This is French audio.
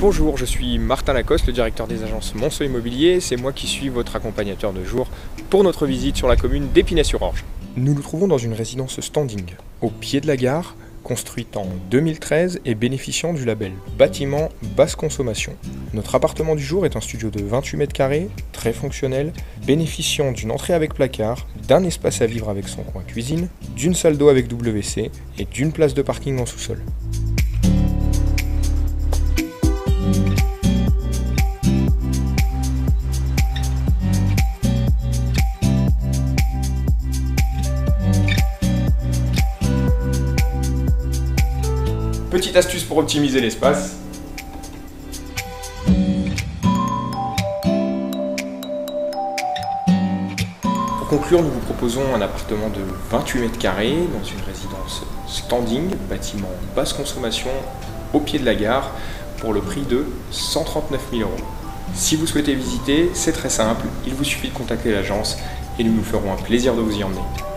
Bonjour, je suis Martin Lacoste, le directeur des agences Monceau Immobilier. C'est moi qui suis votre accompagnateur de jour pour notre visite sur la commune d'Épinay-sur-Orge. Nous nous trouvons dans une résidence standing, au pied de la gare, construite en 2013 et bénéficiant du label bâtiment basse consommation. Notre appartement du jour est un studio de 28 mètres carrés, très fonctionnel, bénéficiant d'une entrée avec placard, d'un espace à vivre avec son coin cuisine, d'une salle d'eau avec WC et d'une place de parking en sous-sol. Petite astuce pour optimiser l'espace. Pour conclure, nous vous proposons un appartement de 28 mètres carrés dans une résidence standing, bâtiment basse consommation, au pied de la gare, pour le prix de 139 000 €. Si vous souhaitez visiter, c'est très simple, il vous suffit de contacter l'agence et nous nous ferons un plaisir de vous y emmener.